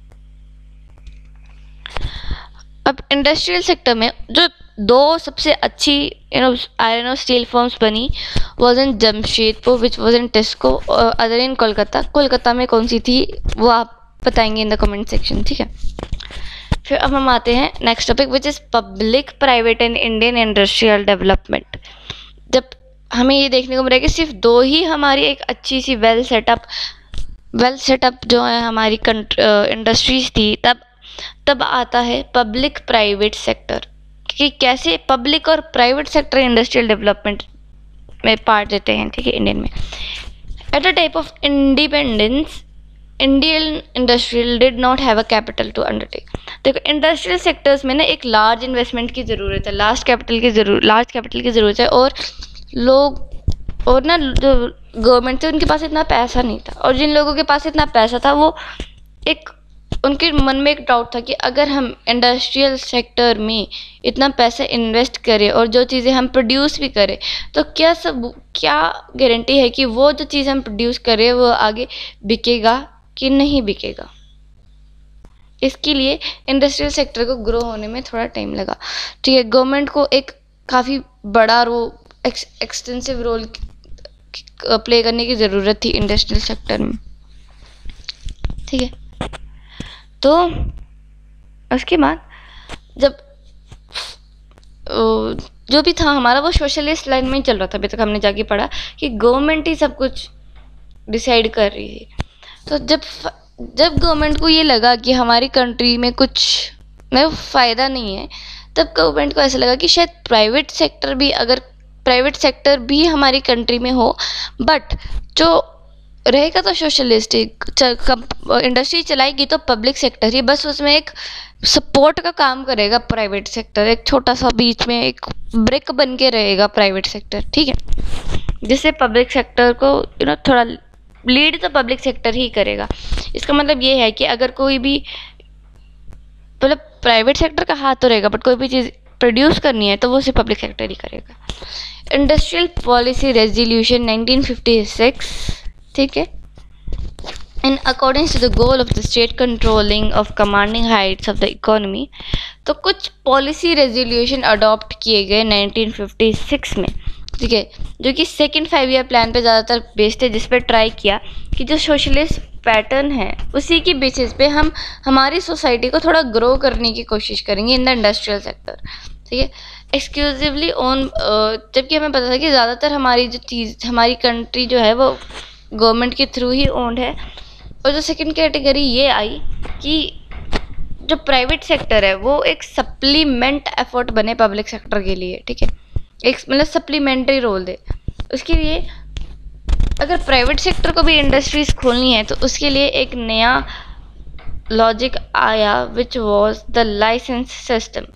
अब इंडस्ट्रियल सेक्टर में जो दो सबसे अच्छी यू नो आयरन और स्टील फर्म्स बनी was in Jamshedpur which was in TISCO और अदर इन कोलकाता. कोलकाता में कौन सी थी वो आप बताएंगे इन द कमेंट सेक्शन. ठीक है, फिर अब हम आते हैं next topic which is public private and Indian industrial development. जब हमें ये देखने को मिला कि सिर्फ दो ही हमारी एक अच्छी सी वेल सेटअप वेल सेटअप जो है हमारी इंडस्ट्रीज थी, तब तब आता है पब्लिक प्राइवेट सेक्टर कि कैसे पब्लिक और प्राइवेट सेक्टर इंडस्ट्रियल डेवलपमेंट में पार्ट देते हैं. ठीक है, इंडियन में at a type of independence Indian industrial did not have a capital to undertake. देखो इंडस्ट्रियल सेक्टर्स में ना एक लार्ज इन्वेस्टमेंट की ज़रूरत है, लार्ज कैपिटल की जरूर लार्ज कैपिटल की ज़रूरत है, और लोग और ना जो गवर्नमेंट थे उनके पास इतना पैसा नहीं था, और जिन लोगों के पास इतना पैसा था वो एक उनके मन में एक डाउट था कि अगर हम इंडस्ट्रियल सेक्टर में इतना पैसा इन्वेस्ट करें और जो चीज़ें हम प्रोड्यूस भी करें तो क्या सब क्या गारंटी है कि वो जो चीज़ हम प्रोड्यूस करें वो आगे बिकेगा कि नहीं बिकेगा. इसके लिए इंडस्ट्रियल सेक्टर को ग्रो होने में थोड़ा टाइम लगा. ठीक है, गवर्नमेंट को एक काफ़ी बड़ा रोल एक्सटेंसिव रोल प्ले करने की ज़रूरत थी इंडस्ट्रियल सेक्टर में. ठीक है, तो उसके बाद जब जो भी था हमारा वो सोशलिस्ट लाइन में ही चल रहा था. अभी तक हमने जाके पढ़ा कि गवर्नमेंट ही सब कुछ डिसाइड कर रही थी. तो जब जब गवर्नमेंट को ये लगा कि हमारी कंट्री में कुछ में फ़ायदा नहीं है, तब गवर्नमेंट को ऐसा लगा कि शायद प्राइवेट सेक्टर भी अगर प्राइवेट सेक्टर भी हमारी कंट्री में हो, बट जो रहेगा तो सोशलिस्टिक इंडस्ट्री चलाएगी तो पब्लिक सेक्टर ही, बस उसमें एक सपोर्ट का काम करेगा प्राइवेट सेक्टर, एक छोटा सा बीच में एक ब्रिक बन के रहेगा प्राइवेट सेक्टर. ठीक है, जिससे पब्लिक सेक्टर को यू नो थोड़ा लीड तो पब्लिक सेक्टर ही करेगा. इसका मतलब ये है कि अगर कोई भी मतलब प्राइवेट सेक्टर का हाथ तो रहेगा, बट कोई भी चीज़ प्रोड्यूस करनी है तो वो सिर्फ पब्लिक सेक्टर ही करेगा. Industrial policy resolution nineteen fifty six. ठीक है, in according to the goal of the state controlling of commanding heights of the economy. तो कुछ पॉलिसी रेजोल्यूशन अडॉप्ट किए गए नाइनटीन फिफ्टी सिक्स में. ठीक है, जो कि सेकंड फाइव ईयर प्लान पे ज़्यादातर बेस्ड है, जिस पर ट्राई किया कि जो सोशलिस्ट पैटर्न है उसी की बेसिस पे हम हमारी सोसाइटी को थोड़ा ग्रो करने की कोशिश करेंगे इन द इंडस्ट्रियल सेक्टर. ठीक है, एक्सक्लूसिवली ओन, जबकि हमें पता था कि ज़्यादातर हमारी जो चीज़ हमारी कंट्री जो है वो गवर्नमेंट के थ्रू ही ओन्ड है. और जो सेकंड कैटेगरी ये आई कि जो प्राइवेट सेक्टर है वो एक सप्लीमेंट एफर्ट बने पब्लिक सेक्टर के लिए. ठीक है, एक मतलब सप्लीमेंट्री रोल दे. उसके लिए अगर प्राइवेट सेक्टर को भी इंडस्ट्रीज खोलनी है तो उसके लिए एक नया लॉजिक आया which was the license system.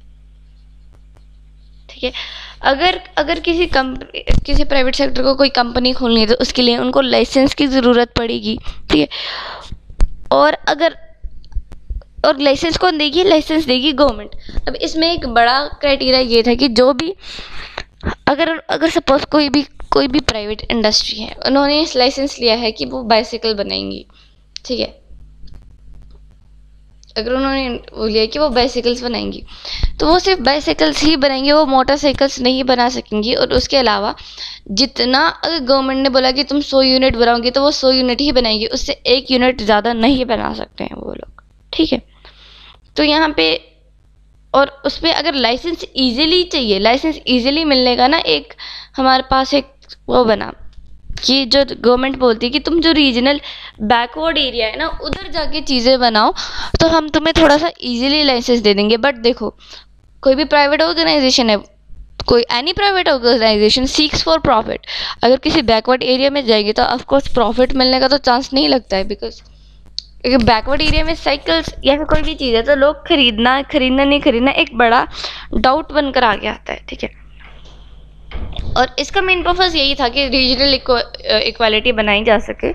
ठीक है, अगर अगर किसी कंपनी किसी प्राइवेट सेक्टर को कोई कंपनी खोलनी है तो उसके लिए उनको लाइसेंस की ज़रूरत पड़ेगी. ठीक है, और अगर और लाइसेंस कौन देगी? लाइसेंस देगी गवर्नमेंट. अब इसमें एक बड़ा क्राइटेरिया ये था कि जो भी अगर अगर सपोज कोई भी कोई भी प्राइवेट इंडस्ट्री है, उन्होंने लाइसेंस लिया है कि वो बाइसाइकिल बनाएंगी. ठीक है, अगर उन्होंने वो लिया कि वो बाइसाइकिल्स बनाएंगी तो वो सिर्फ बाइसाइकिल्स ही बनाएंगी, वो मोटरसाइकिल्स नहीं बना सकेंगी. और उसके अलावा जितना अगर गवर्नमेंट ने बोला कि तुम सौ यूनिट बनाओगे तो वो सौ यूनिट ही बनाएंगी, उससे एक यूनिट ज़्यादा नहीं बना सकते हैं वो लोग. ठीक है, तो यहाँ पे और उस पर अगर लाइसेंस इजीली चाहिए, लाइसेंस इजीली मिलने का ना एक हमारे पास एक वो बना कि जो गवर्नमेंट बोलती है कि तुम जो रीजनल बैकवर्ड एरिया है ना उधर जाके चीज़ें बनाओ तो हम तुम्हें थोड़ा सा इजीली लाइसेंस दे देंगे। बट देखो, कोई भी प्राइवेट ऑर्गेनाइजेशन है, कोई any private organization seeks for profit, अगर किसी बैकवर्ड एरिया में जाएगी तो ऑफकोर्स प्रॉफिट मिलने का तो चांस नहीं लगता है, बिकॉज बैकवर्ड एरिया में साइकिल्स या फिर कोई भी चीज़ है तो लोग खरीदना खरीदना नहीं खरीदना एक बड़ा डाउट बनकर आगे आता है। ठीक है, और इसका मेन पर्पस यही था कि रीजनल इक्वालिटी बनाई जा सके।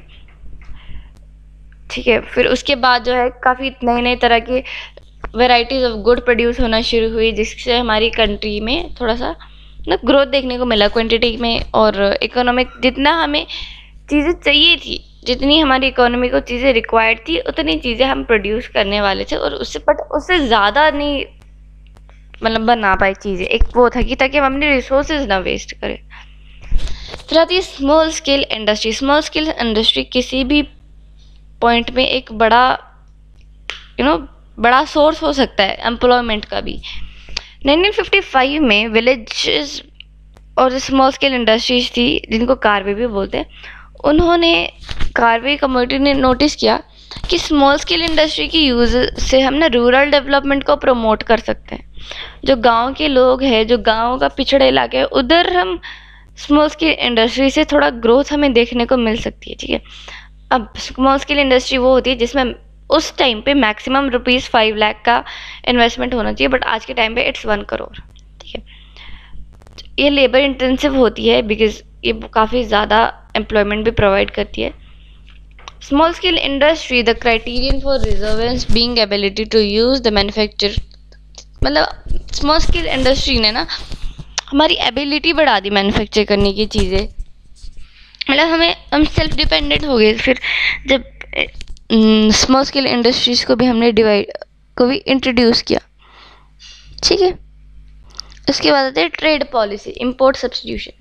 ठीक है, फिर उसके बाद जो है काफ़ी नए नए तरह के वेराइटीज़ ऑफ गुड प्रोड्यूस होना शुरू हुई, जिससे हमारी कंट्री में थोड़ा सा ना ग्रोथ देखने को मिला क्वांटिटी में, और इकोनॉमिक जितना हमें चीज़ें चाहिए थी, जितनी हमारी इकोनॉमी को चीज़ें रिक्वायर्ड थी उतनी चीज़ें हम प्रोड्यूस करने वाले थे, और उससे बट उससे ज़्यादा नहीं मतलब बना पाई चीज़ें। एक वो था कि ताकि हम अपने रिसोर्सेज ना वेस्ट करें। फिर आती है small scale industry. Small scale industry किसी भी पॉइंट में एक बड़ा यू you नो know, बड़ा सोर्स हो सकता है एम्प्लॉयमेंट का भी। नाइनटीन फिफ्टी फाइव में विलेजेस और जो स्मॉल स्केल इंडस्ट्रीज थी जिनको कारवे भी बोलते हैं, उन्होंने कारवे कम्युनिटी ने नोटिस किया कि स्मॉल स्केल इंडस्ट्री की यूज़ से हम ना रूरल डेवलपमेंट को प्रमोट कर सकते हैं। जो गांव के लोग हैं, जो गांव का पिछड़े इलाके है, उधर हम स्मॉल स्केल इंडस्ट्री से थोड़ा ग्रोथ हमें देखने को मिल सकती है। ठीक है, अब स्मॉल स्केल इंडस्ट्री वो होती है जिसमें उस टाइम पे मैक्सिमम रुपीज़ फाइव लाख का इन्वेस्टमेंट होना चाहिए, बट आज के टाइम पे इट्स वन करोड़। ठीक है, ये लेबर इंटेंसिव होती है बिकॉज ये काफ़ी ज़्यादा एम्प्लॉयमेंट भी प्रोवाइड करती है। Small scale industry the criterion for reservation being ability to use the manufacture, मतलब स्मॉल स्केल इंडस्ट्री ने ना हमारी एबिलिटी बढ़ा दी मैन्युफैक्चर करने की चीज़ें, मतलब हमें हम सेल्फ डिपेंडेंट हो गए। फिर जब स्मॉल स्केल इंडस्ट्रीज़ को भी हमने डिवाइड को भी इंट्रोड्यूस किया। ठीक है, उसके बाद आते हैं trade policy, import substitution.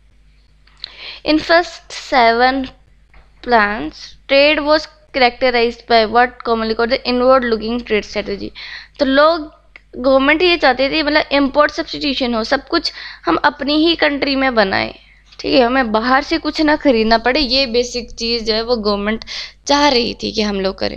In first seven plans trade was characterized by what commonly called the inward looking trade strategy. तो लोग गवर्नमेंट ये चाहती थी मतलब इंपोर्ट सब्स्टिट्यूशन हो, सब कुछ हम अपनी ही कंट्री में बनाएं। ठीक है, हमें बाहर से कुछ ना खरीदना पड़े, ये बेसिक चीज़ जो है वो गवर्नमेंट चाह रही थी कि हम लोग करें।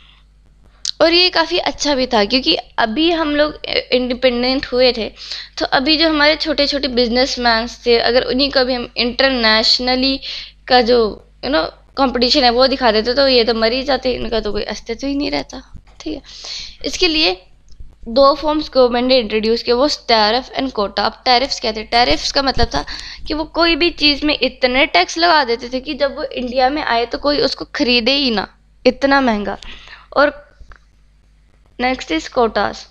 और ये काफ़ी अच्छा भी था क्योंकि अभी हम लोग इंडिपेंडेंट हुए थे, तो अभी जो हमारे छोटे छोटे बिजनेसमैन थे, अगर उन्हीं का भी हम इंटरनेशनली का जो यू नो कंपटीशन है वो दिखा देते तो ये तो मर ही जाते, इनका तो कोई अस्तित्व ही नहीं रहता। ठीक है, इसके लिए दो फॉर्म्स गवर्नमेंट ने इंट्रोड्यूस किए, वो टैरिफ एंड कोटा। अब टैरिफ्स क्या थे? टैरिफ्स का मतलब था कि वो कोई भी चीज़ में इतने टैक्स लगा देते थे कि जब वो इंडिया में आए तो कोई उसको खरीदे ही ना, इतना महंगा। और नेक्स्ट इज कोटास।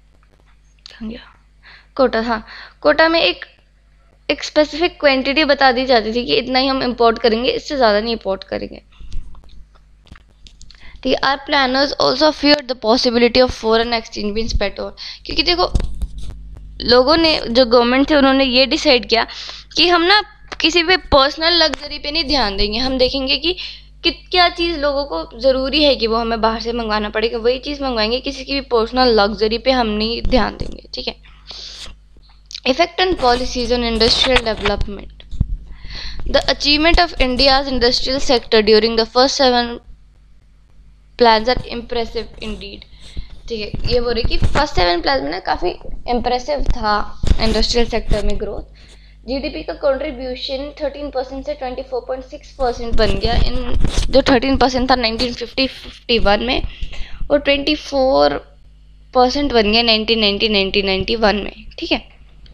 कोटा, हाँ, कोटा में एक एक स्पेसिफिक क्वांटिटी बता दी जाती थी कि इतना ही हम इंपोर्ट करेंगे, इससे ज़्यादा नहीं इंपोर्ट करेंगे। ठीक है, our planners also fear the possibility of foreign exchange means petrol, क्योंकि देखो लोगों ने, जो गवर्नमेंट थे उन्होंने ये डिसाइड किया कि हम ना किसी पे पर्सनल लग्जरी पे नहीं ध्यान देंगे, हम देखेंगे कि कि क्या चीज़ लोगों को ज़रूरी है कि वो हमें बाहर से मंगवाना पड़ेगा, वही चीज़ मंगवाएंगे, किसी की भी पर्सनल लग्जरी पे हम नहीं ध्यान देंगे। ठीक है, effect and policies on industrial development. The achievement of India's industrial sector during the first seven plans are impressive indeed. ठीक है, ये बोल रही कि फर्स्ट सेवन प्लान में ना काफ़ी इम्प्रेसिव था इंडस्ट्रियल सेक्टर में ग्रोथ। जीडीपी का कंट्रीब्यूशन थर्टीन परसेंट से twenty four point six percent बन गया, इन जो थर्टीन परसेंट था नाइनटीन फिफ्टी फिफ्टी वन में, और ट्वेंटी फोर परसेंट बन गया nineteen ninety nineteen ninety one में। ठीक है,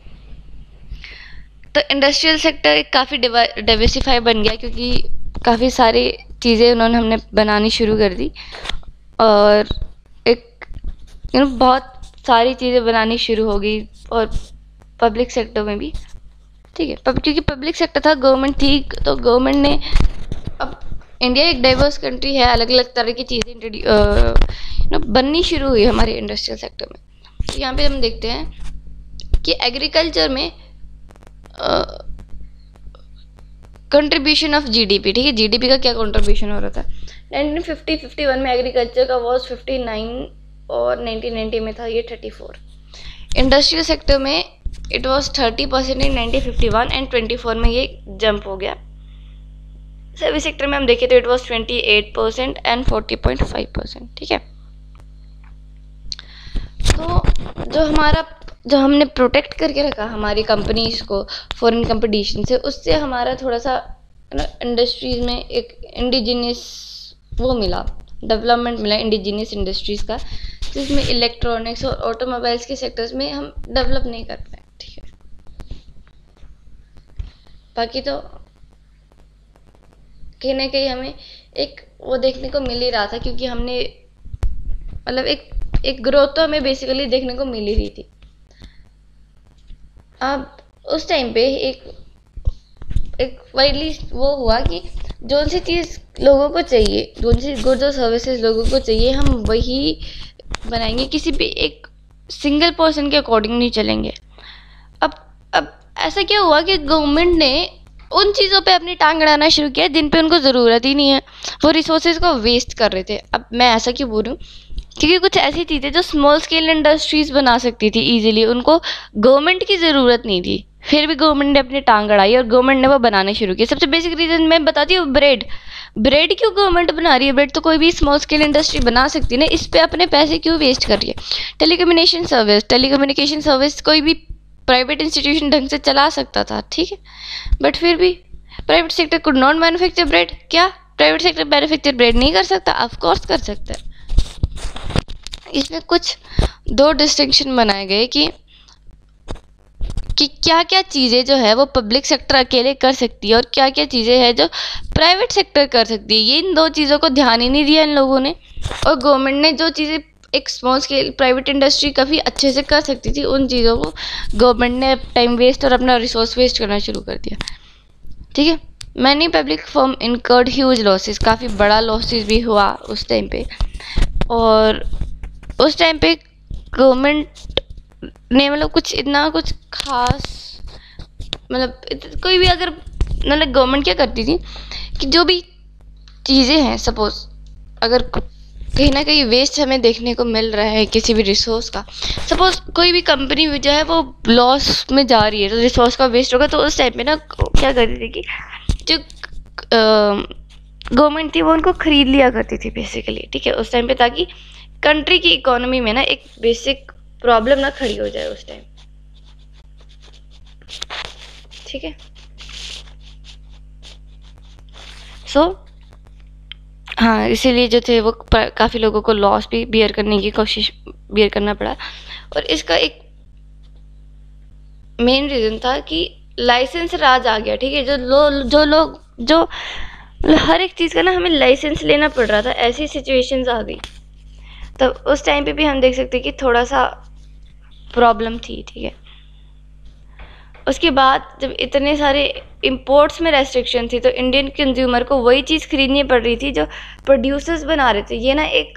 तो इंडस्ट्रियल सेक्टर काफ़ी डाइवर्सिफाई बन गया क्योंकि काफ़ी सारी चीज़ें उन्होंने हमने बनानी शुरू कर दी, और एक यू नो बहुत सारी चीज़ें बनानी शुरू हो गई, और पब्लिक सेक्टर में भी। ठीक है, पब क्योंकि पब्लिक सेक्टर था, गवर्नमेंट थी, तो गवर्नमेंट ने, अब इंडिया एक डाइवर्स कंट्री है, अलग अलग तरह की चीज़ें यू नो बननी शुरू हुई हमारे इंडस्ट्रियल सेक्टर में। तो यहाँ पे हम देखते हैं कि एग्रीकल्चर में कंट्रीब्यूशन ऑफ जीडीपी। ठीक है, जीडीपी का क्या कंट्रीब्यूशन हो रहा था? नाइनटीन फिफ्टी फिफ्टी वन में एग्रीकल्चर का वॉज फिफ्टी नाइन, और नाइनटीन नाइंटी में था ये थर्टी फोर। इंडस्ट्रियल सेक्टर में it was thirty percent in nineteen fifty one, and twenty four में ये जंप हो गया सर्विस सेक्टर में हम देखें तो it was twenty eight percent and forty point five percent. ठीक है, तो जो हमारा जो हमने प्रोटेक्ट करके रखा हमारी कंपनीज को फॉरेन कंपटीशन से, उससे हमारा थोड़ा सा इंडस्ट्रीज में एक इंडिजिनियस वो मिला, डेवलपमेंट मिला इंडिजिनियस इंडस्ट्रीज़ का, जिसमें इलेक्ट्रॉनिक्स और ऑटोमोबाइल्स के सेक्टर्स में हम डेवलप नहीं कर पाए। ठीक है, बाकी तो कहीं ना कहीं हमें एक वो देखने को मिल ही रहा था, क्योंकि हमने मतलब एक एक ग्रोथ तो हमें बेसिकली देखने को मिल ही रही थी। अब उस टाइम पे एक एक वाइडली वो हुआ कि जो सी चीज़ लोगों को चाहिए, जो सी गुड्स और सर्विसेज लोगों को चाहिए, हम वही बनाएंगे, किसी भी एक सिंगल पर्सन के अकॉर्डिंग नहीं चलेंगे। अब अब ऐसा क्या हुआ कि गवर्नमेंट ने उन चीज़ों पे अपनी टांग अड़ाना शुरू किया जिन पे उनको ज़रूरत ही नहीं है, वो रिसोर्सेज को वेस्ट कर रहे थे। अब मैं ऐसा क्यों बोल रही हूँ, क्योंकि कुछ ऐसी चीज़ें जो स्मॉल स्केल इंडस्ट्रीज़ बना सकती थी ईजिली, उनको गवर्नमेंट की ज़रूरत नहीं थी, फिर भी गवर्नमेंट ने अपनी टांग अड़ाई और गवर्नमेंट ने वो बनाने शुरू किए। सबसे बेसिक रीज़न मैं बताती हूँ, ब्रेड ब्रेड क्यों गवर्नमेंट बना रही है? ब्रेड तो कोई भी स्मॉल स्केल इंडस्ट्री बना सकती है ना, इस पे अपने पैसे क्यों वेस्ट कर रही है? टेलीकम्युनिकेशन सर्विस टेलीकम्युनिकेशन सर्विस कोई भी प्राइवेट इंस्टीट्यूशन ढंग से चला सकता था, ठीक है, बट फिर भी private sector could not manufacture bread. क्या प्राइवेट सेक्टर मैन्युफैक्चर ब्रेड नहीं कर सकता? ऑफ कोर्स कर सकता है। इसमें कुछ दो डिस्टिंक्शन बनाए गए कि कि क्या क्या चीज़ें जो है वो पब्लिक सेक्टर अकेले कर सकती है और क्या क्या चीज़ें हैं जो प्राइवेट सेक्टर कर सकती है। ये इन दो चीज़ों को ध्यान ही नहीं दिया इन लोगों ने, और गवर्नमेंट ने जो चीज़ें एक स्मॉल स्केल प्राइवेट इंडस्ट्री काफ़ी अच्छे से कर सकती थी, उन चीज़ों को गवर्नमेंट ने टाइम वेस्ट और अपना रिसोर्स वेस्ट करना शुरू कर दिया। ठीक है, many public firm incurred huge losses, काफ़ी बड़ा लॉसेस भी हुआ उस टाइम पे, और उस टाइम पे गवर्नमेंट ने मतलब कुछ इतना कुछ खास मतलब कोई भी अगर मतलब गवर्नमेंट क्या करती थी कि जो भी चीज़ें हैं, सपोज अगर कहीं ना कहीं वेस्ट हमें देखने को मिल रहा है किसी भी रिसोर्स का, सपोज कोई भी कंपनी जो है वो लॉस में जा रही है तो रिसोर्स का वेस्ट होगा, तो उस टाइम पे ना क्या करती थी कि जो गवर्नमेंट थी वो उनको खरीद लिया करती थी बेसिकली। ठीक है, उस टाइम पे, ताकि कंट्री की इकोनॉमी में ना एक बेसिक प्रॉब्लम ना खड़ी हो जाए उस टाइम। ठीक है, सो so, हाँ, इसीलिए जो थे वो काफ़ी लोगों को लॉस भी बियर करने की कोशिश बियर करना पड़ा, और इसका एक मेन रीज़न था कि लाइसेंस राज आ गया। ठीक है, जो लो जो लोग जो हर एक चीज़ का ना हमें लाइसेंस लेना पड़ रहा था, ऐसी सिचुएशंस आ गई। तो उस टाइम पे भी हम देख सकते हैं कि थोड़ा सा प्रॉब्लम थी। ठीक है, उसके बाद जब इतने सारे इंपोर्ट्स में रेस्ट्रिक्शन थी तो इंडियन कंज्यूमर को वही चीज़ खरीदनी पड़ रही थी जो प्रोड्यूसर्स बना रहे थे। ये ना एक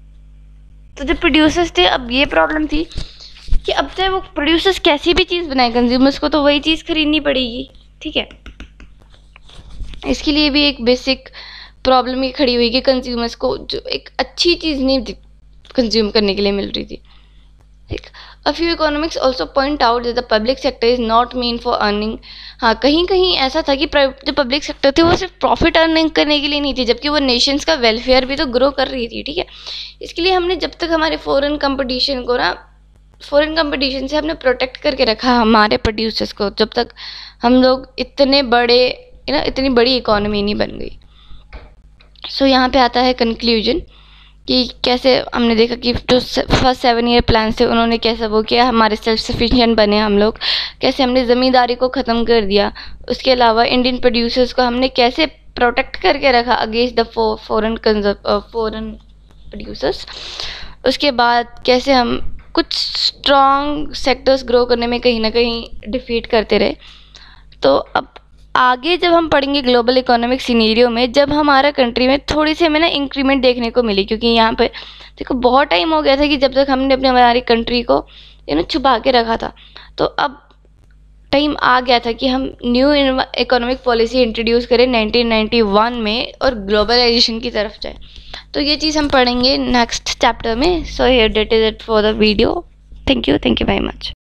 तो जो प्रोड्यूसर्स थे, अब ये प्रॉब्लम थी कि अब चाहे वो प्रोड्यूसर्स कैसी भी चीज़ बनाए, कंज्यूमर्स को तो वही चीज़ खरीदनी पड़ेगी। ठीक है, इसके लिए भी एक बेसिक प्रॉब्लम ये खड़ी हुई कि कंज्यूमर्स को जो एक अच्छी चीज़ नहीं कंज्यूम करने के लिए मिल रही थी। ठीक, a few economics also point out that the public sector is not mean for earning. हाँ, कहीं कहीं ऐसा था कि जो पब्लिक सेक्टर थी वो सिर्फ प्रॉफिट अर्निंग करने के लिए नहीं थी, जबकि वो नेशंस का वेलफेयर भी तो ग्रो कर रही थी। ठीक है, इसके लिए हमने जब तक हमारे फॉरेन कंपटीशन को ना फॉरेन कंपटीशन से हमने प्रोटेक्ट करके रखा हमारे प्रोड्यूसर्स को, जब तक हम लोग इतने बड़े ना इतनी बड़ी इकोनॉमी नहीं बन गई। सो so, यहाँ पे आता है कंक्लूजन कि कैसे हमने देखा कि जो फर्स्ट सेवन ईयर प्लान थे उन्होंने कैसे वो किया, हमारे सेल्फ सफिशिएंट बने हम लोग, कैसे हमने ज़मींदारी को ख़त्म कर दिया। उसके अलावा इंडियन प्रोड्यूसर्स को हमने कैसे प्रोटेक्ट करके रखा against the foreign foreign producers. उसके बाद कैसे हम कुछ स्ट्रॉन्ग सेक्टर्स ग्रो करने में कहीं ना कहीं डिफीट करते रहे। तो अब आगे जब हम पढ़ेंगे ग्लोबल इकोनॉमिक सिनेरियो में, जब हमारा कंट्री में थोड़ी सी हमें ना इंक्रीमेंट देखने को मिली, क्योंकि यहाँ पे देखो बहुत टाइम हो गया था कि जब तक हमने अपने हमारी कंट्री को यू नो छुपा के रखा था, तो अब टाइम आ गया था कि हम न्यू इकोनॉमिक पॉलिसी इंट्रोड्यूस करें नाइनटीन नाइंटी वन में और ग्लोबलाइजेशन की तरफ जाए। तो ये चीज़ हम पढ़ेंगे नेक्स्ट चैप्टर में। So here that is it for the video. Thank you thank you very much.